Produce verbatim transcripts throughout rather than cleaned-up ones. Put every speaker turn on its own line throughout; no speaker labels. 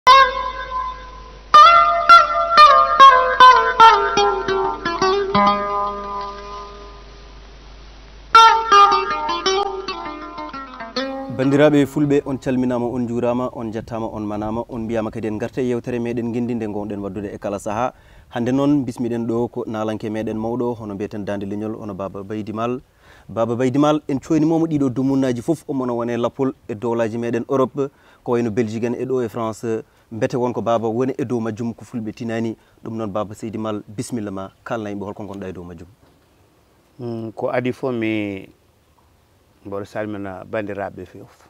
bandiraɓe fulɓe on calminama on juurama on jettama on manama on mbiyama kadi en garte yewtere meɗen guindinde gonɗen waddude e kala saaha hande noon bismiɗen ɗo ko nalanke meɗen mawɗo hono mbiyeten Dande Leñol hono Baba Baydimal Baba Baydimal en coynimomo ɗiɗo dumunnaji foof omono wone lappol e dowlaji meɗen Europe ko wayno Belgique en e ɗo e France mbete wonko Baba woni e dow majjum ko fulɓe tinani ɗum noon Baba Seydimal bisimilla ma kalna yimɓe holko gonɗa e dow majjum.
mm, ko adi fof mi mboɗo salmina bandiraɓe fof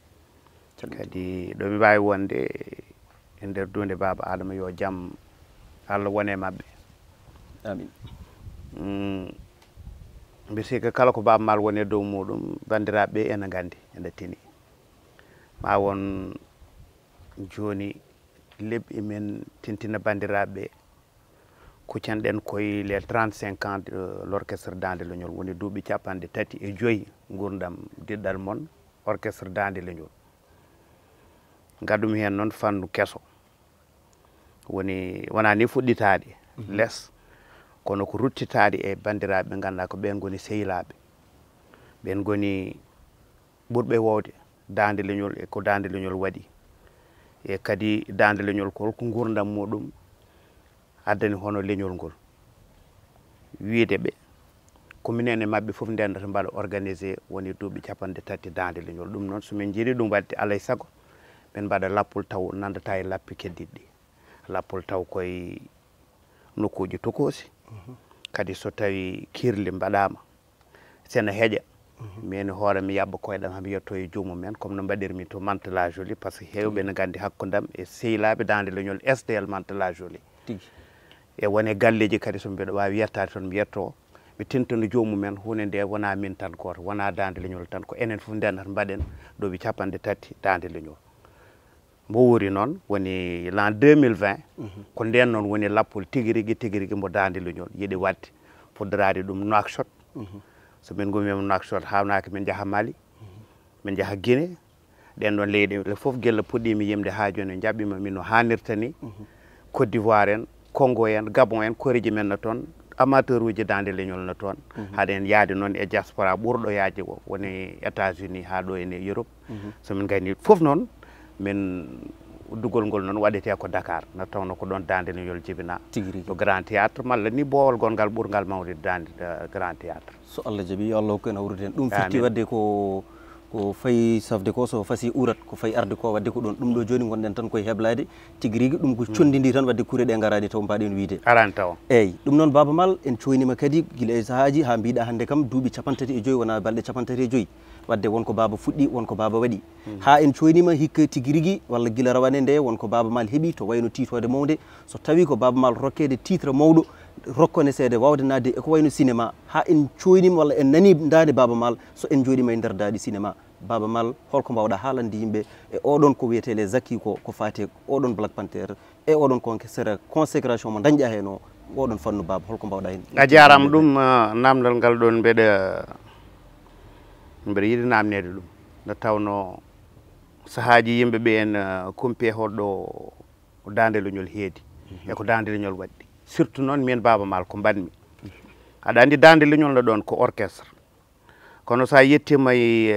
kadi ɗo mi wawi wonde e nder dunde Baba Adama yo jaam Allah wone mabɓe
amin
mm, mbi sikka kala ko Baba Maal woni e dow muɗum bandiraɓe ene gandi ene tini ma won joni lebbi men tintina bandiraɓe kuccanɗen koye les trente-cinq ans de l'orchestre Dande Leñol woni duuɓi capanɗe tati e joyyi gurdam diɗɗal moon orchestre Dande Leñol gaddumi hen noon fannu kesso woni wona ni fuɗɗitade mm -hmm. less kono ko ruttitade e bandiraɓe ɓe ganduɗa ko ɓen goni sehilaɓe ɓen goni ɓurɓe wowde Dande Leñol e ko Dande Leñol waɗi e kadi Dande Leñol ko holko gurdam muɗum addani hono leñol ngol wiide ɓe ko minen e mabɓe foof ndendata mbaɗa organisé woni duuɓi capanɗe tati Dande Leñol ɗum noon somin jiiɗi ɗum wadde alay saago ɓen mbaɗa lappol taw nandata e lappi keddiɗɗi lappol taw koye nokkuji tokosi mm -hmm. kadi so tawi kirli mbaɗama sene heeƴa mm -hmm. min hoore mi yabba koyɗam hami yetto e joomum men comme no mbaɗirmi to Mantes-la Jolie par ce que hewɓe ne gandi hakkudam e sehilaɓe Dande Leñol S D L Mantes-la Jolie e wone galleji kadi so mbiɗa wawi yettade toon mi yetto mi tintano joomumen hunde nde wona min tan goto wona Dande Leñol tan ko enen foof ndennata mbaɗen ɗoɓi capanɗe tati Dande Leñol mbo wuri noon woni l'an deux mille vingt mm -hmm. ko nden noon woni lappol tigui rigui tigui rigui mbo Dande Leñol yiiɗi wadde fodderade ɗum Nouakchott mm -hmm. so min gumima Nouakchott hawnaki min jaaha Mali mm -hmm. min jaaha Guinée ɗen ɗon leyɗele foof guella puɗɗimi yimde ha joni jaɓɓima min no hannirta ni mm -hmm. Côte d'Ivoire en Congo en Gabon en koriji men no toon amateur uji Dande Leñol no toon mm -hmm. haɗen yaade noon e diaspora ɓurɗo yaaji o woni États-Unis ha ɗo ene Europe mm -hmm. somin gayni foof noon min uddugol ngol noon waɗete ko Dakar no tawno ko ɗon Dande Leñol jibina to Grand Théâtre malla ni boowal gongal ɓurgal mawde Dande Grand Théâtre
so Allah jaaɓi yo Allah hokku en hawrude hen ɗum firti wadde ko ko fayi safde ko so fasi urat ko fayi arde ko wadde ko ɗon ɗum ɗo joni gonɗen tan koye heblade tigui rigui ɗum ko condidi tan wadde kuure ɗe garani taw mbaɗen wiide
arani taw
eyyi ɗum noon Baba Maal en coynima kadi guila e sahaji ha mbiɗa hande kam duuɓi capantati e joyyi wona balɗe capantati e joyyi wadde wonko Baba fuɗɗi wonko Baba waɗi mm. ha en coynima hikka tigui rigui walla guila rawane nde wonko Baba Maal heeɓi to wayno titode mawde so tawi ko Baba Maal rokkede titre mawɗo rokkone seede wawde nadde eko wayno cinéma ha en coynima walla en nani dande Baba Maal so en joɗima e nder daadi cinéma Baba Maal holko mbawɗa haalande yimɓe e oɗon ko wiyete les acquis ko ko fate oɗon Black Panther e oɗon consécration mo dañƴa hen o oɗon fannu Baba holko mbawɗa hen
a jarama ɗum namdal ngal ɗon mbeɗa mbeɗa yiiɗi namnede ɗum nde tawno sahaji yimɓeɓe en kumpi holɗo Dande Leñol heedi mm -hmm. eko Dande Leñol waɗɗi surtout noon min Baba Maal ko mbaɗmi mm -hmm. aɗa andi Dande Leñol no ɗon ko orchestre kono sa yettima e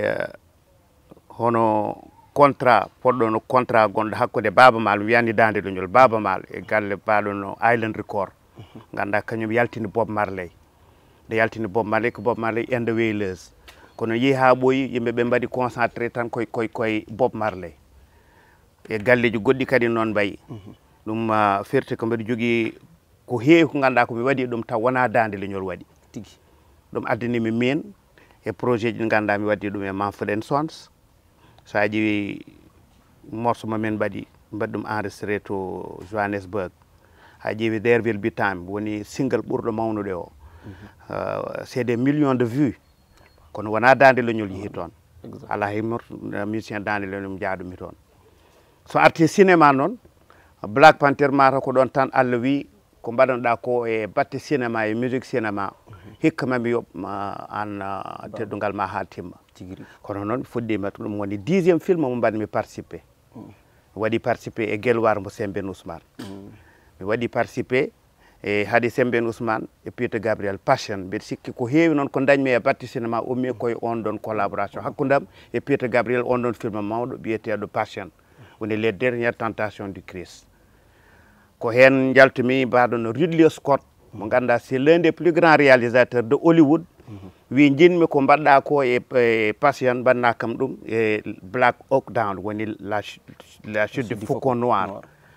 hono contrat poɗɗo contrat gonɗo hakkude Baba Maal wiyani Dande Leñol Baba Maal e galle baɗo no Island Record mm -hmm. ganda kañum yaltini Bob Marley nde yaltini Bob Marley ko Bob Marley and the Wailers kono yeehi ha ɓooyi yimɓeɓe mbaɗi concentré tan koye koye koye Bob Marley e galleji goɗɗi kadi noon mbayi ɗum uh, firti ko mbiɗa jogui ko heewi ko ganduɗa komi waɗi ɗum taw wona Dande Leñol waɗi tigui ɗum addanimi min e projet ji ɗi ganduɗa mi waddi ɗum e Manfred and Sons sa ƴeewi morceau mamin mbaɗi mbaɗi ɗum enregistré to Johannesburg ha ƴeewi There Will Be Time woni single ɓurɗo mawnude o mm -hmm. uh, c'est des millions de vues kono wona Dande Leñol yeehi toon ala hay musicien Dande Leñol jaaɗumi toon so arti cinéma noon Black Panther mata ko ɗon tan Allah wi ko mbaɗanoɗa ko e batte cinéma e musique cinéma hikka mami yoɓ an teddungal ma ha timma kono noon fuɗɗima ɗum woni dixiéme film mo mbaɗmi participé mi waɗi participé e guelwar mo Sembène Ousmane mi waɗi participé e haade Sembène Ousmane e Peter Gabriel Passion mbeɗa sikki ko heewi noon ko dañmi e batte cinéma ummi koye on ɗon collaboration hakkudam e Peter Gabriel on ɗon film mawɗo biyeteɗo Passion woni les dernières tentations du Christ ko hen jaltumi mbaɗo no Ridley Scott mo ganduɗa c'est l'un des plus grands réalisateurs de Hollywood wi jinmi ko mbaɗɗa ko e Passion mbanna kam ɗum e Black Hawk Down woni la la chute du faucon noir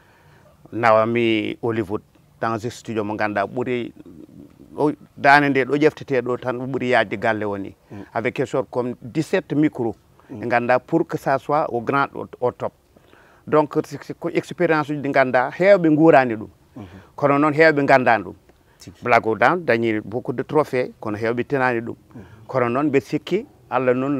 nawami Hollywood dans un studio mo ganduɗa ɓuuri o dande nde ɗo ƴeftete ɗo tan ɓuuri yajde galle woni avec quelque chose comme dix-sept micros e ganduɗa pour que ça soit au grand au top donc ko expérience uji ɗi ganduɗa hewɓe guurani ɗum kono noon hewɓe gandani ɗum Black Hawk Down dañi beaucoup de trophées kono hewɓe tenani ɗum kono noon mbeɗa sikki Allah noon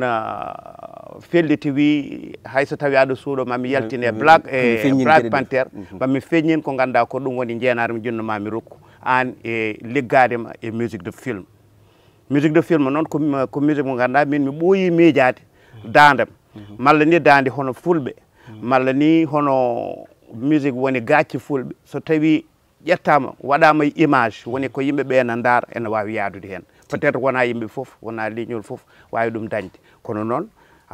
felliti wi hayso tawi aɗa suuɗo mami yaltine Black e Black Panther mami feññin ko ganduɗa ko ɗum woni jeenade mo jinno mami rokku an e liggadema e musique de film musique de film noon ko ko musique mo ganduɗa min mi ɓooyi miijade dandam malla ni dande hono fulɓe malla ni hono musique woni gacci fulɓe so tawi ƴettama waɗama image woni ko yimɓeɓe ne daara ene wawi yaadude hen peut être wona yimɓe foof wona lignol foof wawi ɗum dañde kono noon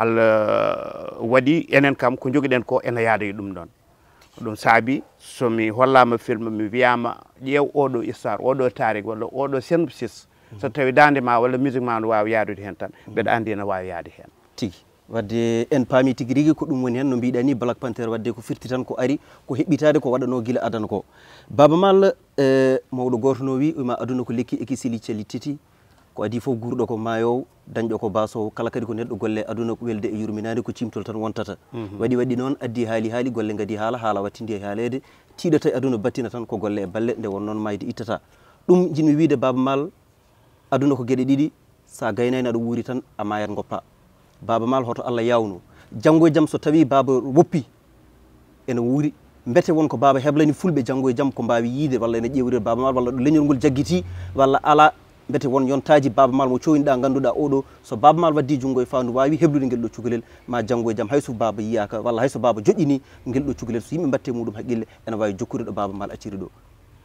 Allah waɗi enen kam ko joguiɗen ko ene yaada e ɗum ɗon ɗum saabi somi hollama film mi wiyama ƴeew oɗo histoire oɗo tarik walla oɗo synopsis so tawi dande ma walla musique ma no wawi yaadude hen tan mbeɗa andi ene wawi yaade hen
tigui wadde en paami tigui rigui ko ɗum woni hen no mbiɗa ni Black Panther wadde ko firti tan ko ari ko heɓɓitade ko waɗano guila adana ko Baba Maal e mawɗo goto no wi ma aduna ko lekki eki sili celi titi ko adi fof gurɗo ko maayow dañɗo ko basowo kala kadi ko neɗɗo golle aduna ko welde e yurminade ko cimtol tan wontata waɗi waɗi noon addi haali haali golle gadi haala haala wattidi e haalede tiiɗata e aduna battina tan ko golle e balle nde won noon mayde ittata ɗum jinmi wiide Baba Maal aduna ko gueɗe ɗiɗi sa gaynani aɗa wuuri tan a mayat goppa Baba Maal hoto Allah yawno janggo e jaam so tawi baba woppi ene wuuri mbete wonko baba heblani fulɓe janggo e jaam ko mbawi yiide walla ene ƴewrir Baba Maal walla ɗo leñol ngol jaggiti walla ala mbete won yontaji Baba Maal mo coyniɗa ganduɗa oɗo so Baba Maal waddi junggo e fandu wawi heblude guel ɗo cukalel ma janggo e jaam hayso baba yiyaka walla hayso baba joƴƴini guel ɗo cukalel so yimɓe mbatte muɗum haqqille ene wawi jokkude ɗo Baba Maal acciri ɗo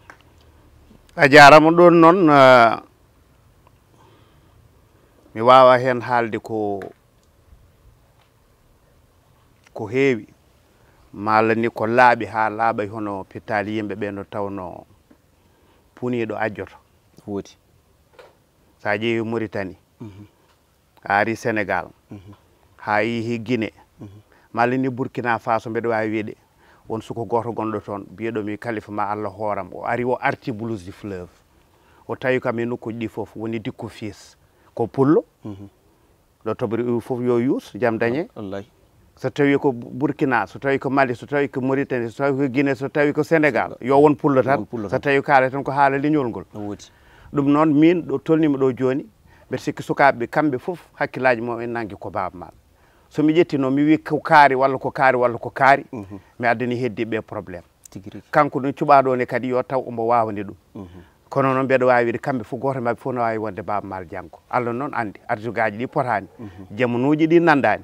a jarama ɗon noon mi wawa hen haalde ko ko heewi malla ni ko laaɓi ha laaɓay hono pittali yimɓe ɓe no tawno puniɗo ajjoto
woodi
sa ƴeewi Mauritanie a ari Sénégal ha yeehi Guinée malla ni Burkina Faso mbeɗa wawi wiide won suko goto gonɗo toon biyeɗomi Kalifa ma Allah hooram o ari o arti Blues du Fleuve o tawi kam e nokkuji ɗi foof woni Dicko Fils ko pullo ɗo tobori foof yo yuus jaam dañe
wallahi
so tawi ko Burkina so tawi ko Mali so tawi ko Mauritanie so tawi ko Guinée so tawi ko Sénégal yo won pullo tan so tawi kaala tan ko haala leñol ngol
woodi
ɗum noon min ɗo tolnimi ɗo joni mbeɗa sikki sukaɓeɓe kamɓe foof hakkillaji mum en nanggui ko Baba Maal somi ƴettino mi wi ko kaari walla ko kaari walla ko kaari mi addani heddiɓe probléme kanko ɗum cuɓaɗo ne kadi yo taw omo wawde ɗum kono noon mbeɗa wawi wiide kamɓe fof goto mabɓe fof no wawi wonde Baba Maal janggo Allah noon andi arjugaji ɗi potani jamanuji ɗi nandani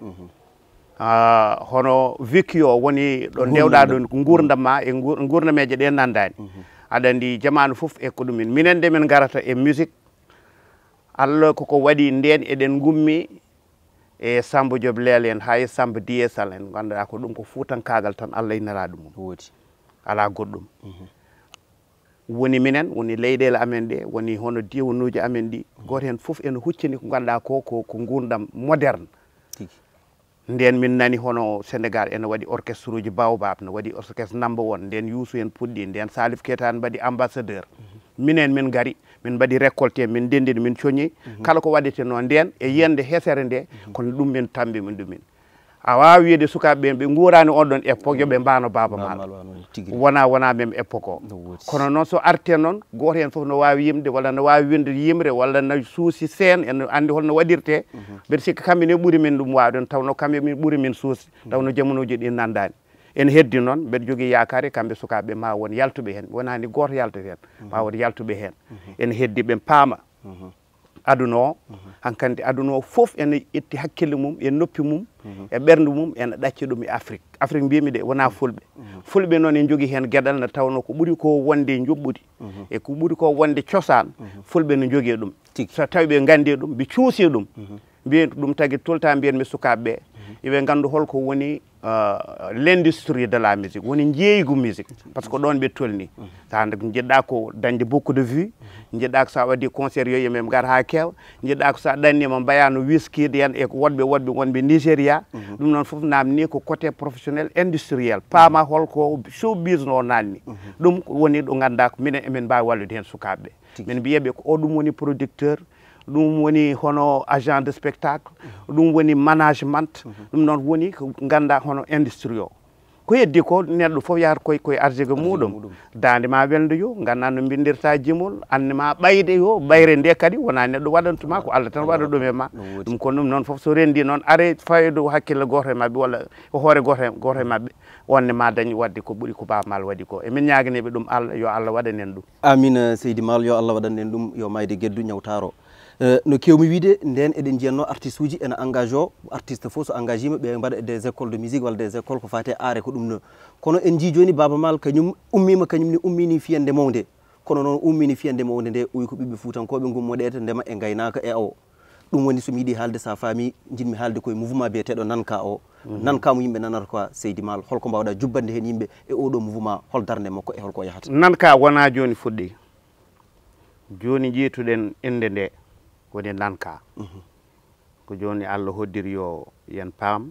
Uh, hono vécu o woni ɗo ndewɗa ɗo gurdam ma e gurdameje ɗe nandani aɗa andi jamanu foof e ko ɗumen minen nde min garata e musique Allah koko waɗi nden eɗen gummi e Samba Diop Lele en hay Samba Diésal en ganduɗa ko ɗum ko fuutankagal tan Allah innara ɗum
woodi
ala goɗɗum woni minen woni leyɗele amen ɗe woni hono diwanuji amen ɗi goto hen foof ene huccini ko ganduɗa ko ko ko gurdam moderne nden min nani hono Sénégal ene waɗi orchestre uji Baobab ne waɗi orchestre number one nden Youssou en puɗɗi nden Salif Keita mbaɗi ambassadeur minen min gari min mbaɗi récolté min ndendini min coñi kala ko waɗete no nden e yiyande hesere nde kono ɗum min tambi min ɗumin a wawi wiide sukaɓe ɓe guurani on ɗon époque yoɓe mbano Baba Maal wona wona même époque o kono noon so arte noon goto hen foof no wawi yimde walla no wawi winde yimre walla no suusi scène ene andi holno waɗirte mbeɗa sikki kamɓe ne ɓuuri min ɗum wawde tawno kamɓe min ɓuuri min suusi tawno jamanuji ɗi nandani en heddi noon mbeɗa jogui yakare kamɓe sukaɓe ma won yaltuɓe hen wonani goto yaltata hen ma won yaltuɓe hen en heddi ɓe paama aduna o hankkandi aduna o fof ene itti hakkille mum e noppi mum e ɓernde mum ene ɗacci ɗum e afrique afrique mbimi de wona fulɓe fulɓe noon en jogui hen gueɗal nde tawno ko ɓuuri ko wonde juɓɓudi e ko ɓuuri ko wonde cosan fulɓe ne jogui ɗum so tawi ɓe gandi ɗum ɓe cuusi ɗum mbiyen ɗum tagui tout le temps mbiyanmi sukaɓeɓe yoɓe gandu holko woni l' industrie de la musique woni jeeygu musique par ce que ɗon ɓe tolni sa jiɗɗa ko dañde beaucoup de vue jiɗɗa ko sa waɗi concert yo yimɓe gar ha keewa jiɗɗa ko sa ɗannima mbayano wiskide hen e woɗɓe woɗɓe wonɓe nigéria ɗum noon foof namni ko côté professionnel industriel paama holko showbiz no nanni ɗum woni ɗo ganduɗa ko minen emin mbawi wallude hen sukaɓeɓe min mbiyaɓe ko o ɗum woni producteur ɗum woni hono agent de spectacle ɗum woni management ɗum noon woni ko ganda hono industrie o ko heddi ko neɗɗo fof yahata koye koye arjiga muɗum dande ma welde yo ganda no bindirta jimol annema ɓayde yo ɓayre nde kadi wona neɗɗo waɗantuma ko Allah tan waɗa ɗum e ma ɗum ko ɗum noon foof so rendi noon are faydo hakkille goto e mabɓe walla hoore goto goto e mabɓe wonne ma dañi wadde ko ɓuuri ko Baba Maal waɗi ko emin ñaganiɓe ɗum Allah yo Allah waɗan en ɗum
amine Seydi Maal yo Allah waɗan en ɗum yo mayde gueddu ñawtaro no kewmi wiide nden eɗen jiyatno artiste uji ene engage o artiste fof so engage ima ɓe mbaɗa des écoles de musique walla des écoles ko fate aare ko ɗum no kono en jii joni Baba Maal kañum ummima kañumne ummini fiyande mawde kono noon ummini fiyande mawde nde uyi ko ɓiɓɓe fuutankoɓe gummoɗede ndema e gaynaka e awo ɗum woni somi yiiɗi haalde sa faami jinmi haalde koye mouvement biyeteɗo nanka o nanka mo yimɓe nanata quoi Seydi Maal holko mbawɗa jubbande hen yimɓe e oɗo mouvement hol darde makko e holko yahata
nanka wona joni fuɗɗi joni jiituɗen inde nde woni nanka ko joni Allah hoddiri yo yen paam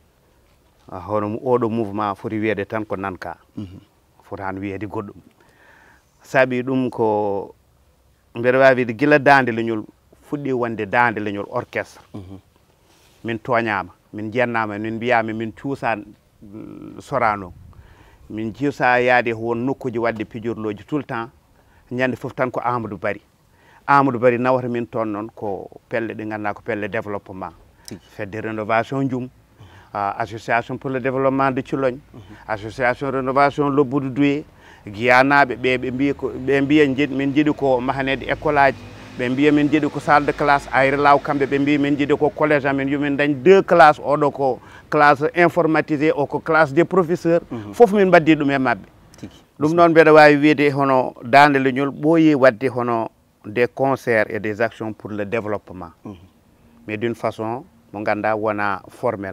hono oɗo mouvement foti wiyede tan ko nanka fotani wiyede goɗɗum saabi ɗum ko mbeɗa wawi wide guila dande leñol fuɗɗi wonde dande leñol orchestre min toñama min jennama min mbiyama min cuusa Sorano min cuusa yaade won nokkuji wadde pijorloji tout le temps ñande foof tan ko Amadou Bari Amadou Bari nawata min toon noon ko pelle ɗe ganduɗa ko pelle développement fedde rénovation jum uh, association pour le développement de Thilogne association rénovation Lobbudu Douye guiyanaɓe ɓe ɓe mbiya ko ɓe mbiya min jiiɗi ko mahanede école aji ɓe mbiya min jiiɗi ko salle de classe ayre law kamɓe ɓe mbi min jiiɗi ko collége amen yomin dañ deux classes oɗo ko classe informatisé o ko classe des professeurs foof min mbaddi ɗum e mabɓe ɗum noon mbeɗa wawi wiide hono dande leñol ɓooyi wadde hono des concerts et des actions pour le développement mmh. mais d'une façon mo ganda wona formel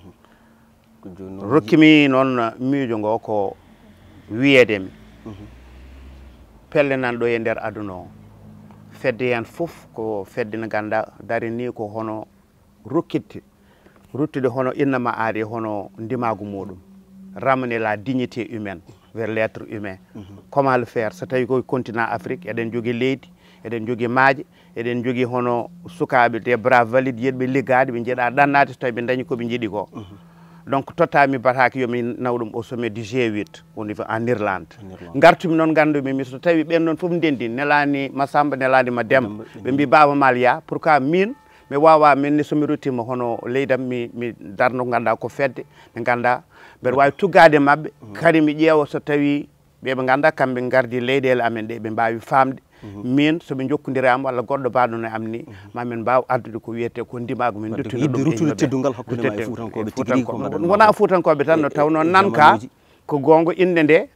mmh. rokkimi noon miijo ngo ko wiyedemi mmh. pelle nanɗo e nder aduna o fedde hen foof ko fedde ne ganda dari ni ko hono rokkitte ruttude hono innama aade hono ndimagu muɗum ramener la dignité humaine vers l'être humain mmh. comment le faire so tawi koye continent Afrique eɗen jogui leydi eɗen jogui maaje eɗen jogui hono sukaɓe des bras valide yidɓe liggade ɓe jeeɗa ɗannade so tawi ɓe dañi koɓe jiiɗi ko donc tottami bataki yomi naw ɗum au sommet du G huit au niveau en Irlande gartumi noon gandumi mi so tawi ɓen noon foof ndendi nelani Massamba nelani ma Demba ɓe mbi Baba Maal ya pourquoi min mi wawa minne somi ruttima hono leydam mi mi darno ko ganduɗa ko fedde ɓe ganda mbeɗa wawi tuggade mabɓe kadi mi ƴeewa so tawi ɓeɓe ganda kamɓe gardi leyɗele amen ɗe ɓe mbawi famde min soɓe jokkodirama walla goɗɗo baɗono e am ni mamin mbaw addude ko wiyete ko ndimago min
duttude teddugal hakkude ma e fuutankoɓe tigui ko
wona fuutankoɓe tan no tawno nanka ko gonga inde nde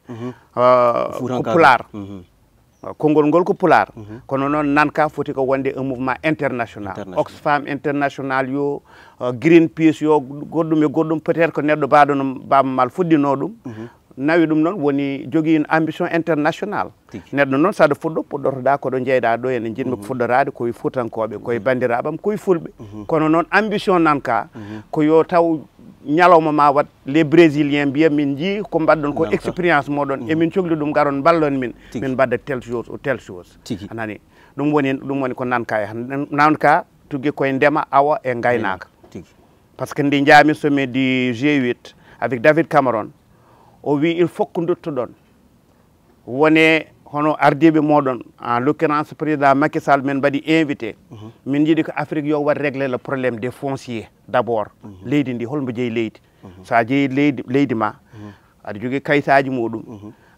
ko pular konngol ngol ko pular kono noon nanka foti ko wonde un mouvement international Oxfam international yo Greenpeace yo goɗɗum e goɗɗum peut être ko neɗɗo baɗono Baba Maal fuɗɗino ɗum nawi ɗum noon woni jogui une ambition international neɗɗo noon saɗa fuɗɗo puɗɗotoɗa koɗo jeyɗa ɗo ene jinmi ko fuɗɗorade koye fuutankoɓe koye bandiraɓam koye fulɓe kono noon ambition nanka ko yo taw ñalawma ma wat les brésiliens mbiya min jii ko mbaɗɗon ko expérience moɗon emin cohli ɗum garon ballon min min mbadda telle chose ou telle chose anani ɗum woni ɗum woni ko nanka e nanka tugui koye ndema awa e gaynaka par ce que ndi jaami sommet du G huit avec David Cameron o wi il faut ko duttoɗon wone hono ardiɓe moɗon en l'occurrence président Macky Sall men mbaɗi invité min jiiɗi ko Afrique yo wat régler le problème des fonciers d' abord leydi ndi holmo jeeyi leydi sa jeeyi leydi leydi ma aɗa jogui kayitaji muɗum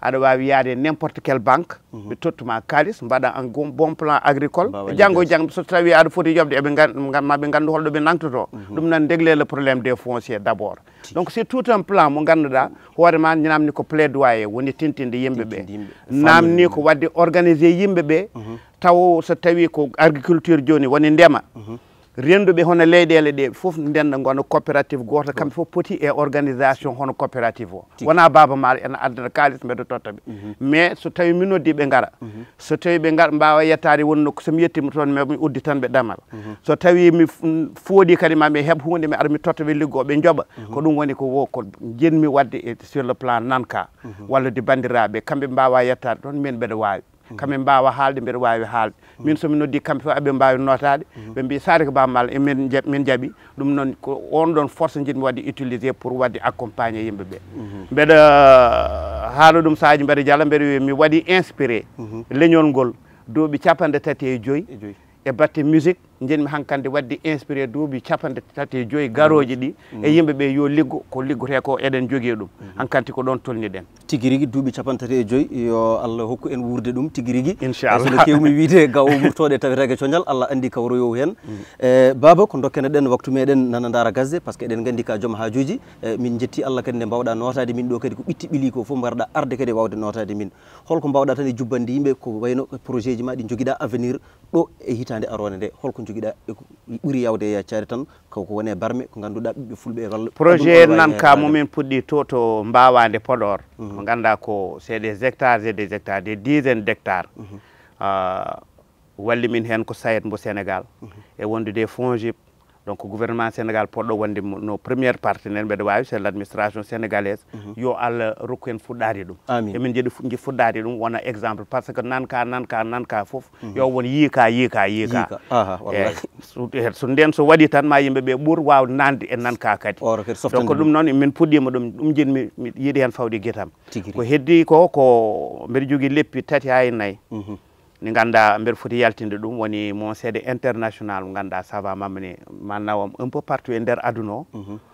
aɗa wawi yaade n'importe quelle banque ɓe tottuma kalis mbaɗa un bon plan agricole janggo e jang so tawi aɗa foti yobde eɓe maɓe gandu holɗo ɓe nangtoto ɗum nan dégle le problème des fonciers d' abord donc c'est tout un plan mo ganduɗa hoorema namni ko plaidoyer woni tintinde yimɓeɓe namni ko wadde organiser yimɓeɓe taw so tawi ko agriculture joni woni ndema renduɓe hono leyɗele ɗe foof ndenda gona coopérative goto kamɓe foof poti e organisation hono coopérative o wona baba maɗa ene addana kalis mbeɗa tottaɓe mais so tawi min noddi ɓe gara so tawi ɓe gara mbawa yettade wonno somi yettima toon mi uddi tan ɓe ɗamal so tawi mi fooɗi kadi maɓe heeɓ hunde mi ara mi totta ɓe liggo ɓe jooɓa ko ɗum woni ko wo ko jinmi wadde sur le plan nanka wallude bandiraɓe kamɓe mbawa yettade toon min mbeɗa wawi kamɓe mbawa haalde mbeɗa wawi haalde min somi noddi kamɓe fof aɓe mbawi notade ɓe mbi sare ko bammal emin min jaaɓi ɗum noon ko on ɗon force jinmi wadde utilisé pour wadde accompagné yimɓeɓe mbeɗa haala ɗum sahaji mbeɗa diala mbeɗa wi mi waɗi inspiré leñol ngol duuɓi capanɗe tati e joyyi e batte musique jenmi hankkande wadde inspiré duuɓi capanɗe tati e joyyi garoji ɗi e yimɓeɓe yo liggo ko liggote ko eɗen jogui ɗum hankkandi ko ɗon tolniɗen
tigui rigui duuɓi capantati e joyyi yo Allah hokku en wurde ɗum tigui rigui
inchallah
sono kewmi wiide gaw murtode tawetake coñal Allah andi kawroyow hen e baba ko dokkene ɗen waktu meɗen nana dara gasde par ce que eɗen gandi ka joom hajuji min jetti Allah kadi nde mbawɗa notade min ɗo kadi ko ɓitti ɓiili ko foof mbarɗa arde kadi wawde notade min holko mbawɗa tan e jubbande yimɓe ko wayno projet ji ma ɗi joguiɗa avenir ɗo e hitande arone nde holko joguiɗa ɓuuri yawde e yaccare tan koko woni barme ko ganduɗa ɓiɓɓe fulɓe e walla
projet nanka momin puɗɗi to to mbawande Podor mo ganduɗa ko c'est des hectares et des hectares des dizaines d' hectares walli min hen ko SAED mbo Sénégal e wondude FONGIP donc gouvernement Sénégal poɗɗo wonde no première partenaire mbeɗa wawi c'est l' administration sénégalaise yo Allah rokku en fuɗɗade ɗum emin jeeɗi fuɗɗade ɗum wona exemple par ce que nanka nanka nanka foof yo won yiika yiika yiika eyyi so nden so waɗi tan ma yimɓeɓe ɓuur wawde nande e nanka kadi donc ɗum noon min puɗɗima ɗum ɗum jinmi mi yiiɗi hen fawde guitam ko heddi ko ko mbeɗa jogui leppi tati ha e nayyi ni ganda mbeɗa foti yaltinde ɗum woni mon seede international mo ganduɗa sava mamani manawam un peu partout e nder aduna o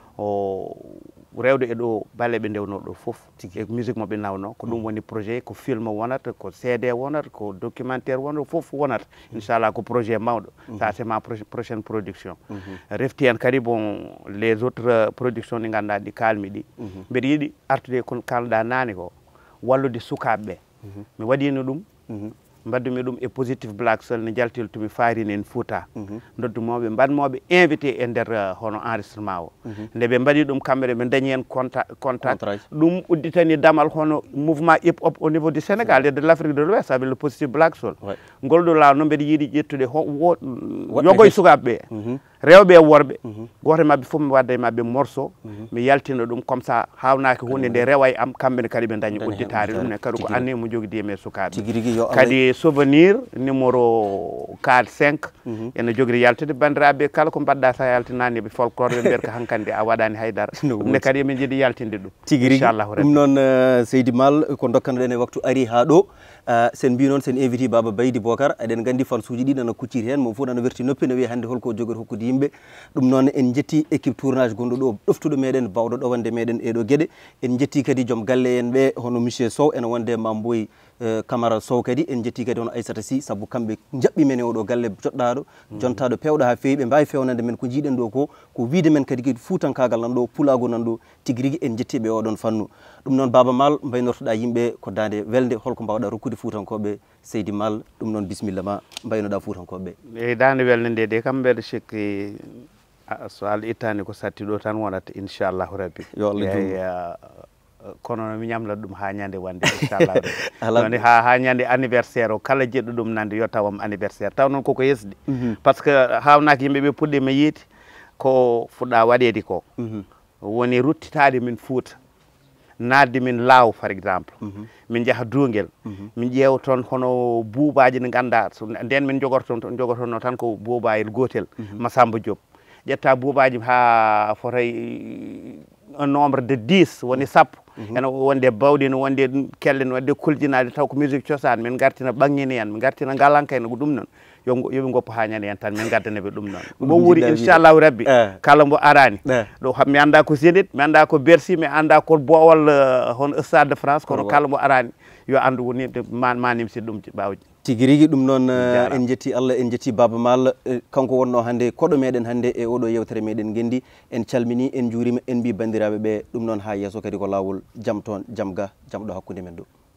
o rewde e ɗo balle ɓe ndewno ɗo foof e musique moɓe nawno ko ɗum woni projet ko film wonata ko C D wonata ko documentaire wonata foof wonata inchallah ko projet mawɗo ça c'est ma prochaine production refti hen kadi bon les autres productions ɗi ganduɗa ɗi kalmi ɗi mbeɗa yiiɗi artude ko kalɗa nane ko wallude sukaɓeɓe mi waɗino ɗum mbaddumi ɗum e positive black sol ne jaltil tumi farini en Fouta noddumoɓe mbaɗmoɓe invité e nder hono enregistrement o nde ɓe mbaɗi ɗum kamɓe ɓe dañi hen contact ɗum udditani damal hono mouvement hip hop au niveau du Sénégal et de l' Afrique de l'Ouest avec le positive black sol ngol ɗo laaw noon mbeɗa yiiɗi ƴettude yogoye sukaɓeɓe rewɓe e worɓe goto mabɓe fof mi wadda e mabɓe morceau mi yaltina ɗum comme ça hawnaki hunde nde rewa e am kamɓene kadi ɓe dañi udditare ɗum ne kadi ko anni mo jogui e sukaɓe kadi souvenir numéro quatre cinq ene jogui yaltude bandiraɓe kala ko mbaɗɗa sa yaltinani ɓe folklore ɓe mbiyata ko hankkandi a waɗani haydara ɗum ne kadi emin jiiɗi yaltinde ɗum
inchallahu rabbi ɗum noon Seydi Mal ko dokkanoɗen e waktu ari ha ɗo sen mbi noon sen invité Baba Baydy Bocar eɗen gandi fansuji ɗi nana kucciri hen mom fof nana werti noppi ne wiya hande holko jogori hokkude yimɓe ɗum noon en jetti équipe tournage gonɗo ɗo ɗoftuɗo meɗen bawɗo ɗowande meɗen eɗo gueɗe en jetti kadi joom galle en ɓe hono monsieur Sow ene wonde Mamboy Camara Sow kadi en jetti kadi hono Aissata Sy saabu kamɓe jaɓɓi men e oɗo galle joɗɗaɗo jontaɗo pewɗo ha fewi ɓe mbawi fewnande men ko jiiɗen ɗo ko ko wiide men kadi kadi fuutankagal nan ɗo pulago nan ɗo tigui rigui en jettiɓe oɗon fannu ɗum noon Baba Mal mbaynortoɗa yimɓe ko dande welde holko mbawɗa rokkude fuutankoɓe Seydi Mal ɗum noon bisimilla ma mbaynoɗa fuutankoɓe
e dande welde nde de kam mbeɗa sikki so Allah ittani ko satti ɗo tan wonata inchallahu rabbi
yo Allah
kono mi ñamlat ɗum ha ñande wande inchallah rabbi ha ha ñande anniversaire o kala jeɗɗo ɗum nande yo tawam anniversaire taw noon koko yesɗi par ce que hawnaki yimɓeɓe puɗɗima yiide ko fuɗɗa waɗede ko woni ruttitade min Fouta nadde min Law par exemple min jaaha Duguel min ƴeewa toon hono buubaji ɗi ganduɗa nden min jogorto jogotono tan ko buubayel gotel Massamba Diop ƴetta buubaji ha fotay un nombre de dix woni sappo ene wonde bawɗi ne wonde kelle ne wadde kuljinade taw ko musique cosaan min gartina ɓangguini en min gartina ngalanka en ko ɗum noon yo yoɓe goppo ha ñande en tan min gaddanaɓe ɗum noon mo wuri inchallahu rabbi kala mbo arani ɗo mi anda ko Zénith mi anda ko Bercy mi anda ko Bowol hon Stade de France kono kala mbo arani yo andu woni manimsi ɗum bawji
tigi rigui ɗum noon en jetti Allah en jetti Baba Mal kanko wonno hande koɗo meɗen hande e oɗo yewtere meɗen gendi en calmini en juurima en mbi bandiraɓe ɓe ɗum noon ha yesso kadi ko lawol jaam toon jaam ga jaam ɗo hakkude men ɗo